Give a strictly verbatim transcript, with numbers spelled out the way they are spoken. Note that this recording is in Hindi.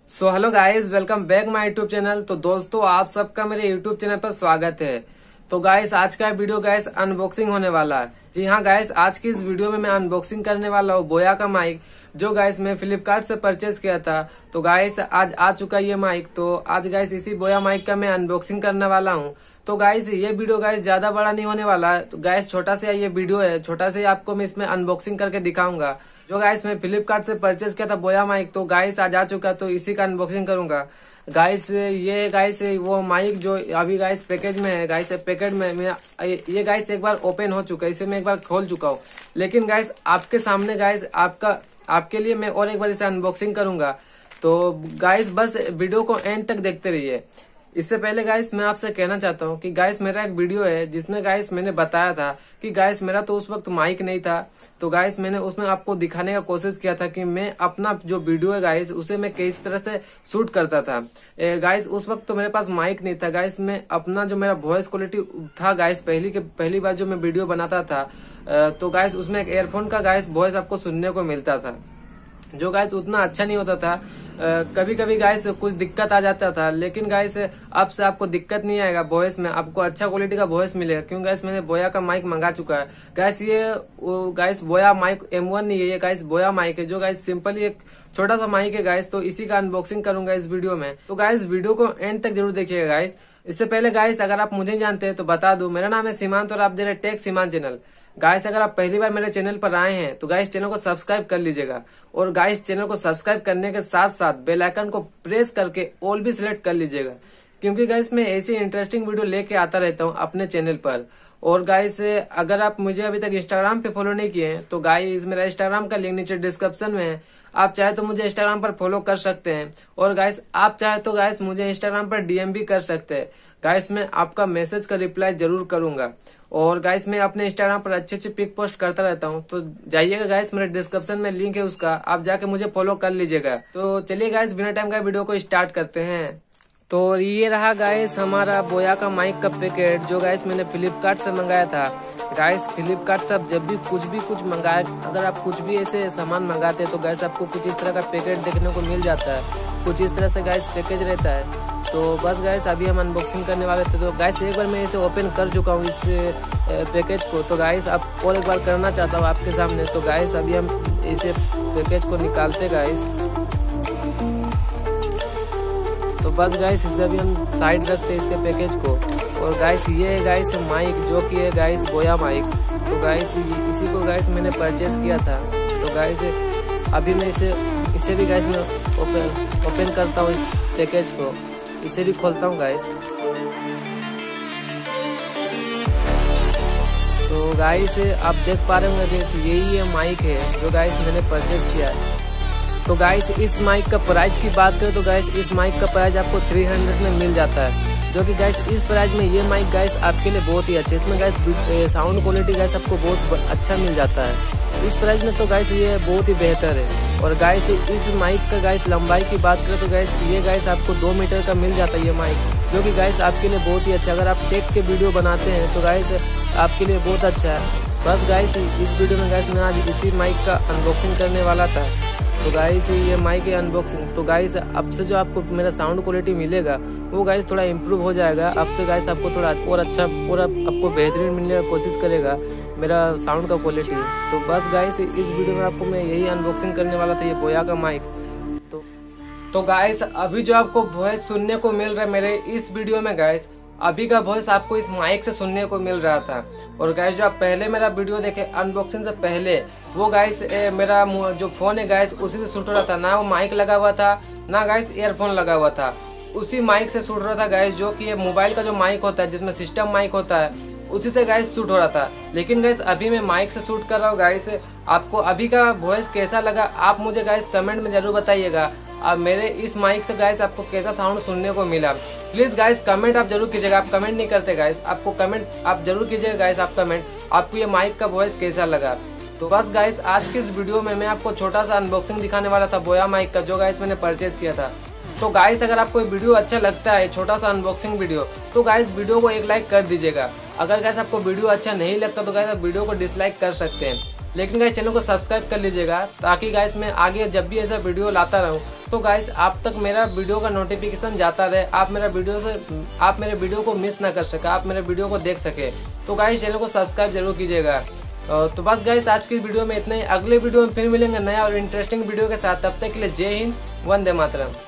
So hello guys, welcome back my YouTube channel. तो दोस्तों, आप सबका मेरे यूट्यूब चैनल पर स्वागत है। तो गाइस, आज का वीडियो गाइस अनबॉक्सिंग होने वाला है। जी हाँ गाइस, आज की इस वीडियो में मैं अनबॉक्सिंग करने वाला हूँ बोया का माइक, जो गाइस मैं फ्लिपकार्ट से परचेज किया था। तो गाइस आज आ चुका ये माइक। तो आज गाइस इसी बोया माइक का मैं अनबॉक्सिंग करने वाला हूँ। तो गाइस ये वीडियो गाइस ज्यादा बड़ा नहीं होने वाला है। तो गाइस छोटा सा ये वीडियो है, छोटा से आपको मैं इसमें अनबॉक्सिंग करके दिखाऊंगा। जो गाइस मैं फ्लिपकार्ट से परचेज किया था बोया माइक, तो गाइस आज आ चुका, तो इसी का अनबॉक्सिंग करूंगा। गाइस ये गाइस वो माइक जो अभी गाइस पैकेज में है, गाइस पैकेट में मैं ये गाइस एक बार ओपन हो चुका है, इसे मैं एक बार खोल चुका हूँ। लेकिन गाइस आपके सामने गाइस आपका आपके लिए मैं और एक बार इसे अनबॉक्सिंग करूंगा। तो गाइस बस वीडियो को एंड तक देखते रहिए। इससे पहले गाइस मैं आपसे कहना चाहता हूँ कि गाइस मेरा एक वीडियो है जिसमें गाइस मैंने बताया था कि गाइस मेरा तो उस वक्त माइक नहीं था। तो गाइस मैंने उसमें आपको दिखाने का कोशिश किया था कि मैं अपना जो वीडियो है गाइस उसे मैं किस तरह से शूट करता था। गाइस उस वक्त तो मेरे पास माइक नहीं था। गाइस मैं अपना जो मेरा वॉइस क्वालिटी था गाइस पहली के पहली बार जो मैं वीडियो बनाता था, तो गाइस उसमें एक एयरफोन का गाइस वॉइस आपको सुनने को मिलता था, जो गाइस उतना अच्छा नहीं होता था। कभी कभी गाइस कुछ दिक्कत आ जाता था। लेकिन गाइस अब से आपको दिक्कत नहीं आएगा वॉइस में, आपको अच्छा क्वालिटी का वॉइस मिलेगा, क्योंकि गाइस मैंने बोया का माइक मंगा चुका है। गाइस ये गाइस बोया माइक एम वन नहीं है, ये गाइस बोया माइक है, जो गाइस सिंपली एक छोटा सा माइक है गाइस। तो इसी का अनबॉक्सिंग करूंगा इस वीडियो में। तो गाइस वीडियो को एंड तक जरूर देखिएगा गाइस। इससे पहले गाइस अगर आप मुझे जानते हैं तो बता दूं, मेरा नाम है सीमांत और आप दे रहे टेक सीमांत चैनल। गाइस अगर आप पहली बार मेरे चैनल पर आए हैं तो गाइस चैनल को सब्सक्राइब कर लीजिएगा, और गाइस चैनल को सब्सक्राइब करने के साथ साथ बेल आइकन को प्रेस करके ऑल भी सिलेक्ट कर लीजिएगा, क्योंकि गाइस मैं ऐसी इंटरेस्टिंग वीडियो लेके आता रहता हूँ अपने चैनल पर। और गाइस अगर आप मुझे अभी तक इंस्टाग्राम पे फॉलो नहीं किए हैं तो गाइस मेरा इंस्टाग्राम का लिंक नीचे डिस्क्रिप्शन में है, आप चाहे तो मुझे इंस्टाग्राम पर फॉलो कर सकते हैं। और गाइस आप चाहे तो गाइस मुझे इंस्टाग्राम पर डीएम भी कर सकते हैं। गाइस मैं आपका मैसेज का रिप्लाई जरूर करूंगा। और गाइस मैं अपने इंस्टाग्राम पर अच्छे अच्छे पिक पोस्ट करता रहता हूँ, तो जाइएगा गाइस, मेरे डिस्क्रिप्शन में लिंक है उसका, आप जाके मुझे फॉलो कर लीजिएगा। तो चलिए गाइस बिना टाइम का वीडियो को स्टार्ट करते हैं। तो ये रहा गाइस हमारा बोया का माइक का पैकेट, जो गाइस मैंने फ्लिपकार्ट से मंगाया था। गाइस फ्लिपकार्ट से आप जब भी कुछ भी कुछ मंगाए, अगर आप कुछ भी ऐसे सामान मंगाते हैं तो गाइस आपको कुछ इस तरह का पैकेट देखने को मिल जाता है, कुछ इस तरह से गाइस पैकेज रहता है। तो बस गाइस अभी हम अनबॉक्सिंग करने वाले थे। तो गाइस एक बार मैं इसे ओपन कर चुका हूँ इस पैकेज को। तो गाइस अब और एक बार करना चाहता हूँ आपके सामने। तो गाइस अभी हम इसे पैकेज को निकालते गाइस। तो बस गाइस इसे अभी हम साइड रखते हैं इसके पैकेज को। और गाइस ये है गाइस माइक, जो कि है गाइस बोया माइक। तो गाइस इसी को गाइस मैंने परचेज किया था। तो गाइस अभी मैं इसे इसे भी गाइस मैं ओपन ओपन करता हूँ इस पैकेज को, इसे भी खोलता हूँ गाइस। तो गाइस आप देख पा रहे होंगे यही है माइक है जो गाइस मैंने परचेज किया है। तो गाइस इस माइक का प्राइस की बात करें तो गाइस इस माइक का प्राइस आपको तीन सौ में मिल जाता है, जो कि गाइस इस प्राइस में ये माइक गाइस आपके लिए बहुत ही अच्छा है। इसमें गाइस साउंड क्वालिटी गाइस आपको बहुत अच्छा मिल जाता है। इस प्राइस में तो गाइस ये बहुत ही बेहतर है। और गाइस इस माइक का गाइस लंबाई की बात करें तो गाइस ये गाइस आपको दो मीटर का मिल जाता है ये माइक, जो कि गाइस आपके लिए बहुत ही अच्छा है। अगर आप टेक के वीडियो बनाते हैं तो गाइस आपके लिए बहुत अच्छा है। बस गाइस इस वीडियो में गाइस मैं आज इसी माइक का अनबॉक्सिंग करने वाला था। तो गाइस ये माइक की अनबॉक्सिंग। तो गाइस अब से जो आपको मेरा साउंड क्वालिटी मिलेगा वो गाइस थोड़ा इम्प्रूव हो जाएगा। अब से गाइस आपको थोड़ा और अच्छा और आपको बेहतरीन मिलने का कोशिश करेगा मेरा साउंड का क्वालिटी। तो बस गाइस इस वीडियो में आपको मैं यही अनबॉक्सिंग करने वाला था, ये बोया का माइक। तो तो गाइस अभी जो आपको वॉइस सुनने को मिल रहा है मेरे इस वीडियो में गाइस, अभी का वॉइस आपको इस माइक से सुनने को मिल रहा था। और गाइस जो आप पहले मेरा वीडियो देखे अनबॉक्सिंग से पहले, वो गाइस मेरा जो फोन है गाइस उसी से शूट हो रहा था, ना वो माइक लगा हुआ था ना गाइस ईयरफोन लगा हुआ था, उसी माइक से शूट हो रहा था गाइस, जो कि ये मोबाइल का जो माइक होता है जिसमें सिस्टम माइक होता है उसी से गाइस शूट हो रहा था। लेकिन गाइस अभी मैं माइक से शूट कर रहा हूँ गाइस। आपको अभी का वॉइस कैसा लगा आप मुझे गाइस कमेंट में जरूर बताइएगा। अब मेरे इस माइक से गाइस आपको कैसा साउंड सुनने को मिला, प्लीज गाइस कमेंट आप जरूर कीजिएगा। आप कमेंट नहीं करते गाइस, आपको कमेंट आप जरूर कीजिएगा गाइस, आप कमेंट आपको ये माइक का वॉइस कैसा लगा। तो बस गाइस आज की इस वीडियो में मैं आपको छोटा सा अनबॉक्सिंग दिखाने वाला था बोया माइक का, जो गाइस मैंने परचेज किया था। तो गाइस अगर आपको वीडियो अच्छा लगता है, छोटा सा अनबॉक्सिंग वीडियो, तो गाइस वीडियो को एक लाइक कर दीजिएगा। अगर गाइस आपको वीडियो अच्छा नहीं लगता तो गाइस आप वीडियो को डिसलाइक कर सकते हैं। लेकिन गाइस चैनल को सब्सक्राइब कर लीजिएगा, ताकि गाइस मैं आगे जब भी ऐसा वीडियो लाता रहूं तो गाइस आप तक मेरा वीडियो का नोटिफिकेशन जाता रहे, आप मेरा वीडियो से आप मेरे वीडियो को मिस ना कर सके, आप मेरे वीडियो को देख सके। तो गाइस चैनल को सब्सक्राइब जरूर कीजिएगा। तो बस गाइस आज की वीडियो में इतना ही। अगले वीडियो में फिर मिलेंगे नया और इंटरेस्टिंग वीडियो के साथ। तब तक के लिए जय हिंद, वंदे मातरम।